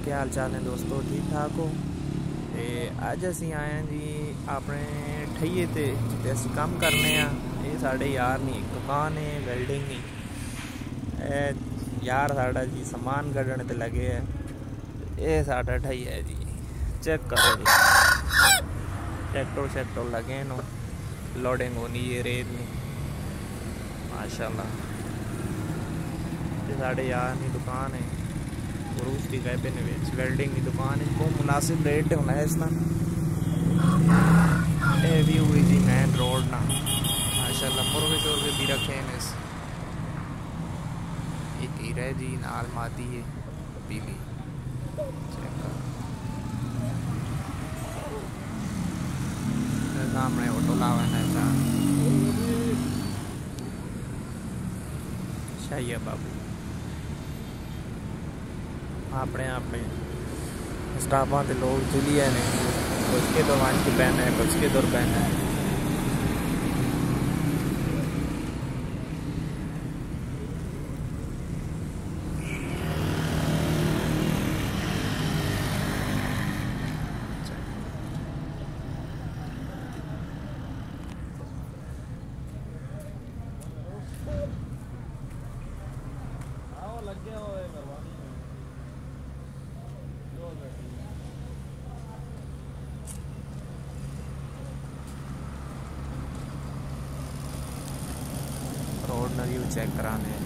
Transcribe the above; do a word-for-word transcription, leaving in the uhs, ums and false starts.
क्या हाल चाल है दोस्तों, ठीक ठाक हो? ते अज असी आए हैं जी अपने ठइये ते जिते असी कम करने आ। ये साढ़े यार नी एक दुकान है वेल्डिंग की। यार साढ़ा जी समान कढ़ने ते लगे है। ये साढ़ा ठइया है जी, चेक करो जी। ट्रैक्टर शैक्टर लगे नो, लोडिंग होनी है रेत में माशाल्लाह। ये साढ़े यार नी दुकान है गुरूस की कैबिन में वेल्डिंग की दुकान है। बहुत मुनासिब रेट होना है इसना। ये भी हुई जी मेन रोड ना माशाल्लाह। मुर्गे शोरगे भी रखे हैं इस एक ही रह जी नाल मादी है पीली। सामने ऑटो लावा है शाही बाबू अपने अपने स्टाफा के लोग जुलिए ने कुछ के तो वन की पहना है, कुछ के दूर पहना है। रोड न व्यू चेक कराने